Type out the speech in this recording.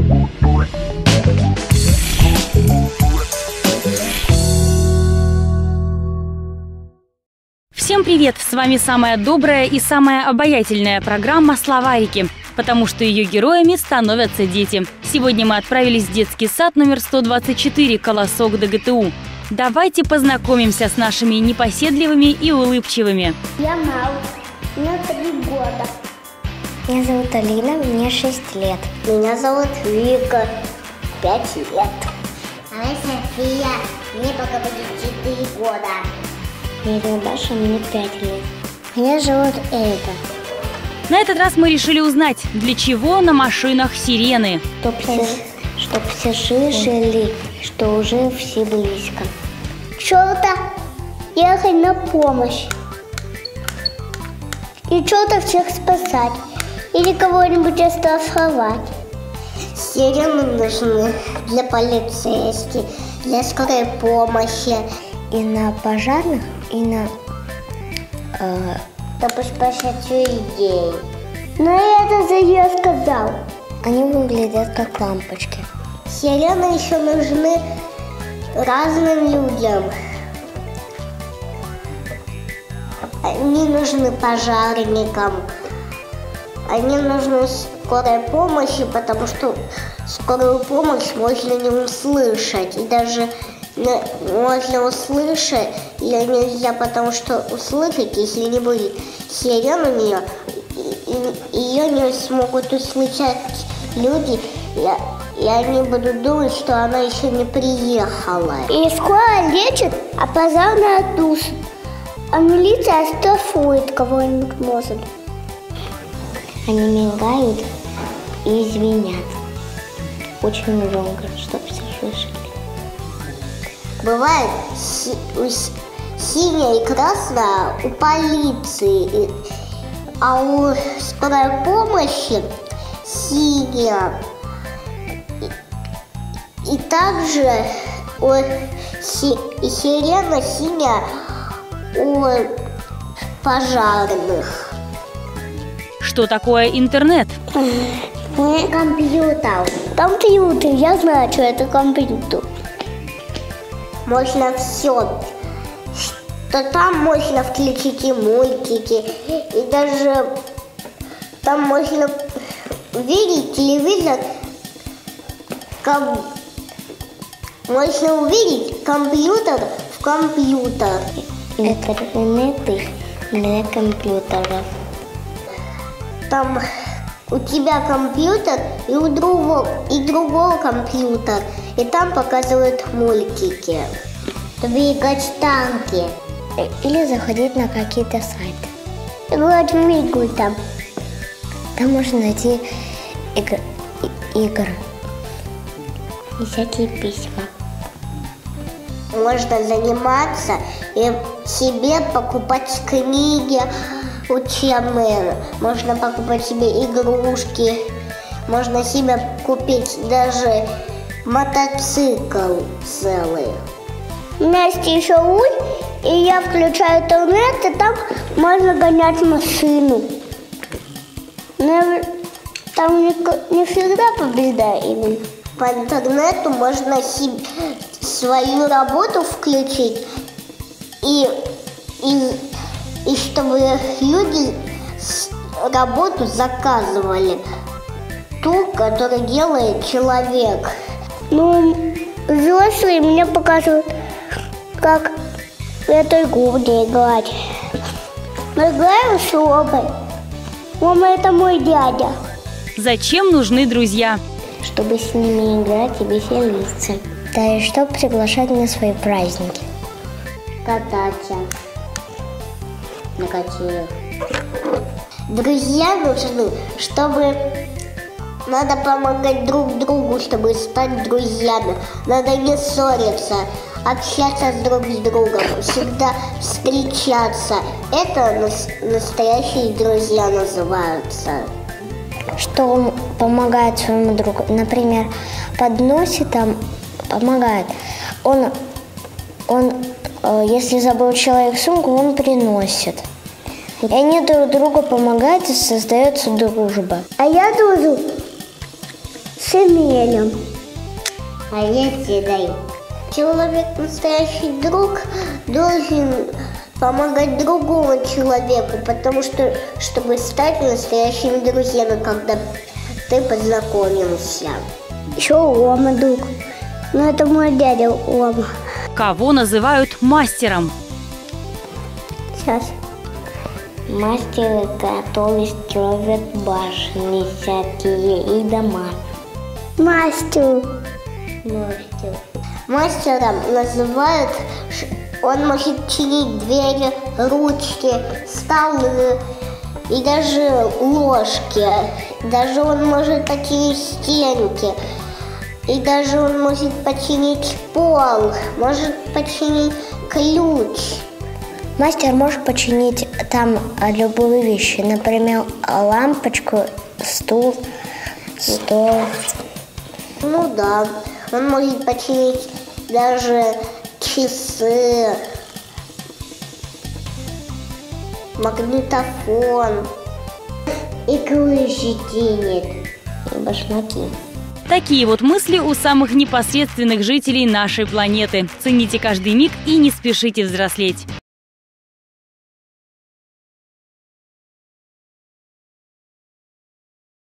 Всем привет! С вами самая добрая и самая обаятельная программа «Словарики», потому что ее героями становятся дети. Сегодня мы отправились в детский сад номер 124 «Колосок ДГТУ». Давайте познакомимся с нашими непоседливыми и улыбчивыми. Я Мал, мне 3 года. Меня зовут Алина, мне 6 лет. Меня зовут Вика, 5 лет. А я София, мне пока будет 4 года. Меня зовут Даша, мне 5 лет. Меня зовут Эйка. На этот раз мы решили узнать, для чего на машинах сирены. Чтоб все слышали, что уже все близко. Что-то ехать на помощь. И что-то всех спасать. Или кого-нибудь оштрафовать. Сирены нужны для полицейских, для скорой помощи. И на пожарных, и на... Чтобы спасать людей. Но это же я сказал. Они выглядят как лампочки. Сирены еще нужны разным людям. Они нужны пожарникам. Они нужны скорой помощи, потому что скорую помощь можно не услышать. И даже можно услышать, ее нельзя, потому что услышать, если не будет сирен у нее, ее не смогут услышать люди, и они будут думать, что она еще не приехала. И скоро лечат, а пожарная тушит. А милиция оштрафует кого-нибудь может. Они мигают и звенят. Очень громко, чтобы все слышали. Бывает синяя и красная у полиции, а у скорой помощи синяя. И также сирена синяя у пожарных. Что такое интернет? Компьютер. Компьютер, я знаю, что это компьютер. Можно все. Что там можно включить и мультики, и даже там можно увидеть телевизор, можно увидеть компьютер в компьютер. Интернеты для компьютеров. Там у тебя компьютер и у другого компьютер, и там показывают мультики. Двигать танки. Или заходить на какие-то сайты. Играть в игры там. Там можно найти игры и всякие письма. Можно заниматься и себе покупать книги учебные. Можно покупать себе игрушки. Можно себе купить даже мотоцикл целый. У меня есть еще руль, и я включаю интернет, и там можно гонять машину. Но там не всегда побеждаем. По интернету можно свою работу включить, и чтобы люди работу заказывали, ту, которую делает человек. Ну, взрослые мне показывают, как в эту игру не играть. Мы играем с Робой. Мама, это мой дядя. Зачем нужны друзья? Чтобы с ними играть и веселиться. Да и чтобы приглашать на свои праздники. Кататься на качелях. Друзья нужны, чтобы надо помогать друг другу, чтобы стать друзьями. Надо не ссориться, общаться друг с другом, всегда встречаться. Это настоящие друзья называются. Что он помогает своему другу. Например, подносит там, помогает. Если забыл человек сумку, он приносит. И они друг другу помогают, и создается дружба. А я дружу с Эмилем. А я тебе даю. Человек, настоящий друг, должен помогать другому человеку, потому что, чтобы стать настоящими друзьями, когда ты познакомился. Еще Ома друг. Ну, это мой дядя Ома. Кого называют мастером? Сейчас. Мастеры, которые строят башни всякие и дома. Мастер. Мастером называют, он может чинить двери, ручки, столы и даже ложки. Даже он может починить стенки. И даже он может починить пол, может починить ключ. Мастер может починить там любые вещи, например, лампочку, стул, стол. Ну да, он может починить даже часы, магнитофон, Игрушки чинит и башмаки. Такие вот мысли у самых непосредственных жителей нашей планеты. Цените каждый миг и не спешите взрослеть.